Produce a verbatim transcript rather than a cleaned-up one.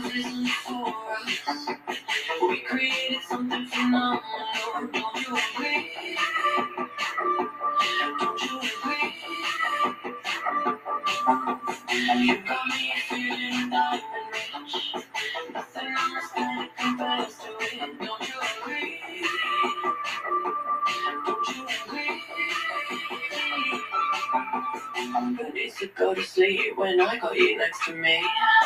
isn't for us. We created something phenomenal. Don't you agree? Don't you agree? You got me feeling diamond rich. Nothing else that compares to it. Don't you agree? Don't you agree? Good days to go to sleep when I got you next to me.